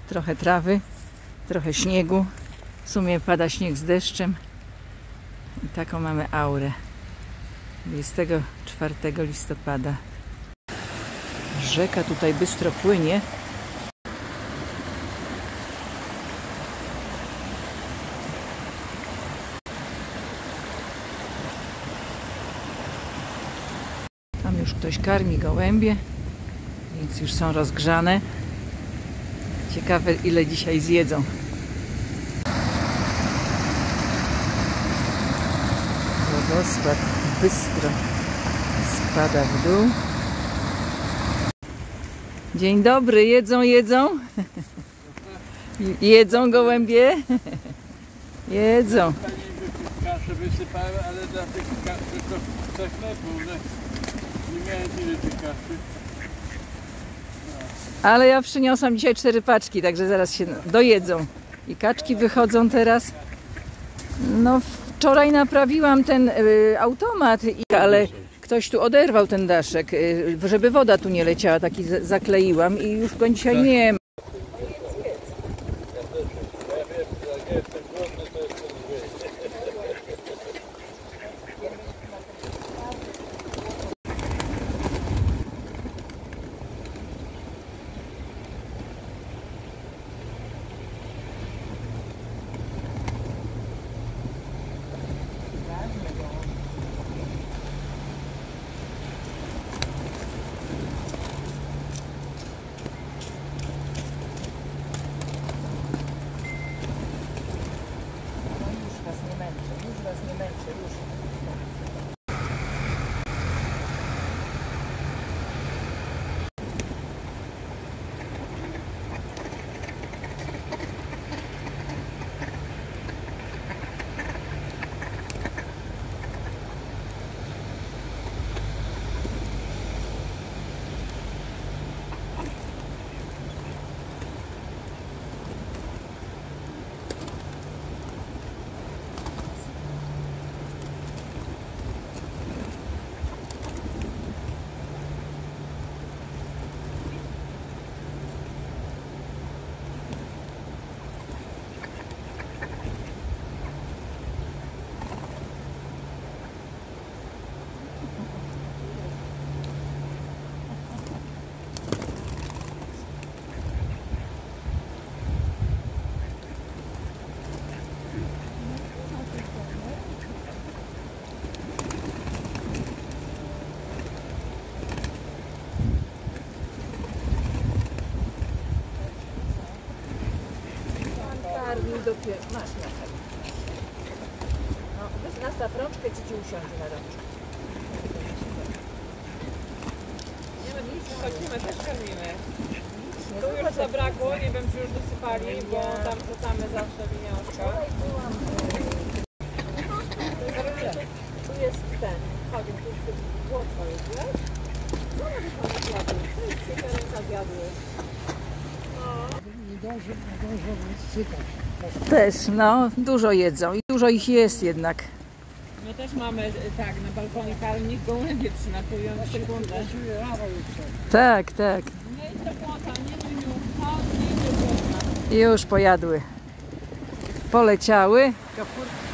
Trochę trawy, trochę śniegu. W sumie pada śnieg z deszczem. I taką mamy aurę. 24 listopada. Rzeka tutaj bystro płynie. Tam już ktoś karmi gołębie, więc już są rozgrzane. Ciekawe, ile dzisiaj zjedzą. Wodospad bystro spada w dół. Dzień dobry, jedzą? Jedzą gołębie? Jedzą. Kaszę wysypałem, ale dla tych tylko chlebów, nie miałem tyle tej kaszy. Ale ja przyniosłam dzisiaj 4 paczki, także zaraz się dojedzą. I kaczki wychodzą teraz. No wczoraj naprawiłam ten automat, ale ktoś tu oderwał ten daszek, żeby woda tu nie leciała, taki zakleiłam i już go dzisiaj nie ma. Dopiero masz na pewno. No, nastaw rączkę, ci usiądzie na rączkę. Nie no, nic, chodzimy, też karmimy. Tu już zabrakło, nie wiem czy już dosypali, bo tam rzucamy zawsze winiążka. Tu jest ten, chodź, tu jest łotwa jest, wiesz? No może pan zjadł, to jest tylko ręka zjadły. Nie dążą sypać. Też, no, dużo jedzą i dużo ich jest jednak. My też mamy, tak, na balkonie karmnik, gołębie przynatują w sekundę. Tak. Nie idź do płota, nie chodź, nie idź do płota. Już pojadły. Poleciały.